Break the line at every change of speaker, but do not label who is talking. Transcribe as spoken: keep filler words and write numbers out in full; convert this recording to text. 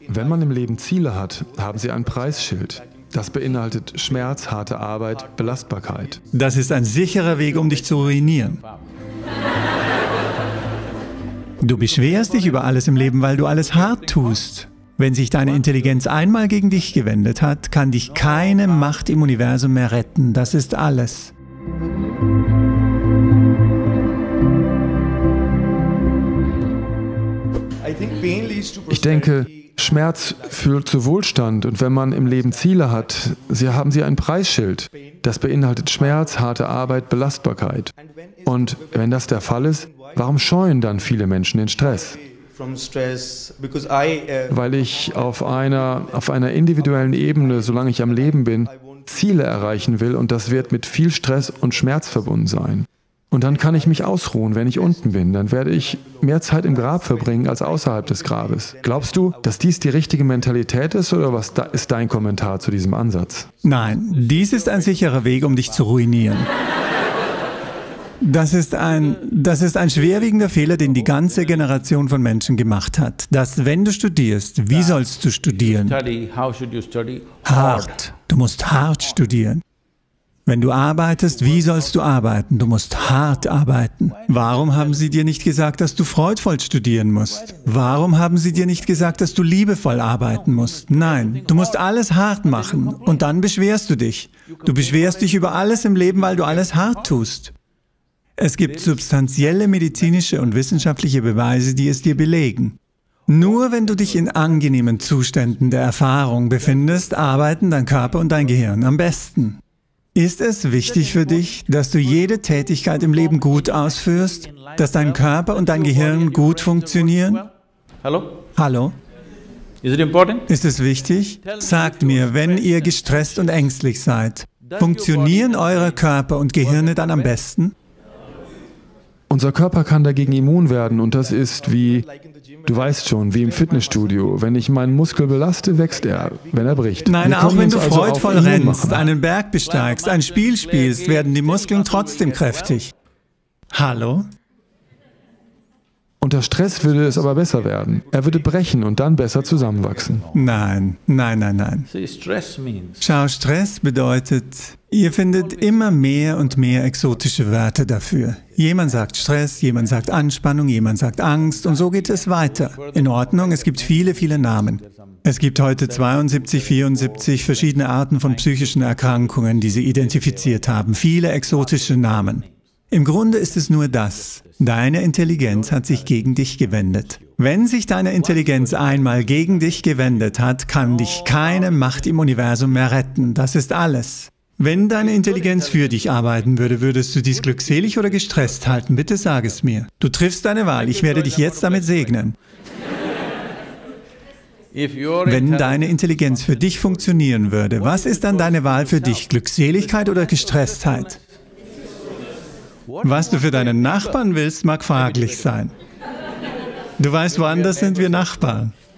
Wenn man im Leben Ziele hat, haben sie ein Preisschild. Das beinhaltet Schmerz, harte Arbeit, Belastbarkeit.
Das ist ein sicherer Weg, um dich zu ruinieren. Du beschwerst dich über alles im Leben, weil du alles hart tust. Wenn sich deine Intelligenz einmal gegen dich gewendet hat, kann dich keine Macht im Universum mehr retten. Das ist alles.
Ich denke, Schmerz führt zu Wohlstand, und wenn man im Leben Ziele hat, sie haben sie ein Preisschild. Das beinhaltet Schmerz, harte Arbeit, Belastbarkeit. Und wenn das der Fall ist, warum scheuen dann viele Menschen den Stress? Weil ich auf einer, auf einer individuellen Ebene, solange ich am Leben bin, Ziele erreichen will, und das wird mit viel Stress und Schmerz verbunden sein. Und dann kann ich mich ausruhen, wenn ich unten bin. Dann werde ich mehr Zeit im Grab verbringen als außerhalb des Grabes. Glaubst du, dass dies die richtige Mentalität ist, oder was ist dein Kommentar zu diesem Ansatz?
Nein, dies ist ein sicherer Weg, um dich zu ruinieren. Das ist ein, das ist ein schwerwiegender Fehler, den die ganze Generation von Menschen gemacht hat. Dass, wenn du studierst, wie sollst du studieren? Hart. Du musst hart studieren. Wenn du arbeitest, wie sollst du arbeiten? Du musst hart arbeiten. Warum haben sie dir nicht gesagt, dass du freudvoll studieren musst? Warum haben sie dir nicht gesagt, dass du liebevoll arbeiten musst? Nein, du musst alles hart machen, und dann beschwerst du dich. Du beschwerst dich über alles im Leben, weil du alles hart tust. Es gibt substanzielle medizinische und wissenschaftliche Beweise, die es dir belegen. Nur wenn du dich in angenehmen Zuständen der Erfahrung befindest, arbeiten dein Körper und dein Gehirn am besten. Ist es wichtig für dich, dass du jede Tätigkeit im Leben gut ausführst, dass dein Körper und dein Gehirn gut funktionieren?
Hallo?
Hallo? Ist es wichtig? Sagt mir, wenn ihr gestresst und ängstlich seid, funktionieren eure Körper und Gehirne dann am besten?
Unser Körper kann dagegen immun werden, und das ist wie, du weißt schon, wie im Fitnessstudio. Wenn ich meinen Muskel belaste, wächst er, wenn er bricht.
Nein,
Wir
auch wenn du
also
freudvoll rennst, einen Berg besteigst, ein Spiel spielst, werden die Muskeln trotzdem kräftig. Hallo?
Unter Stress würde es aber besser werden. Er würde brechen und dann besser zusammenwachsen.
Nein, nein, nein, nein. Schau, Stress bedeutet, ihr findet immer mehr und mehr exotische Wörter dafür. Jemand sagt Stress, jemand sagt Anspannung, jemand sagt Angst, und so geht es weiter. In Ordnung, es gibt viele, viele Namen. Es gibt heute zweiundsiebzig, vierundsiebzig verschiedene Arten von psychischen Erkrankungen, die sie identifiziert haben. Viele exotische Namen. Im Grunde ist es nur das. Deine Intelligenz hat sich gegen dich gewendet. Wenn sich deine Intelligenz einmal gegen dich gewendet hat, kann dich keine Macht im Universum mehr retten. Das ist alles. Wenn deine Intelligenz für dich arbeiten würde, würdest du dies glückselig oder gestresst halten? Bitte sag es mir. Du triffst deine Wahl. Ich werde dich jetzt damit segnen. Wenn deine Intelligenz für dich funktionieren würde, was ist dann deine Wahl für dich? Glückseligkeit oder Gestresstheit? Was du für deinen Nachbarn willst, mag fraglich sein. Du weißt, woanders sind wir Nachbarn.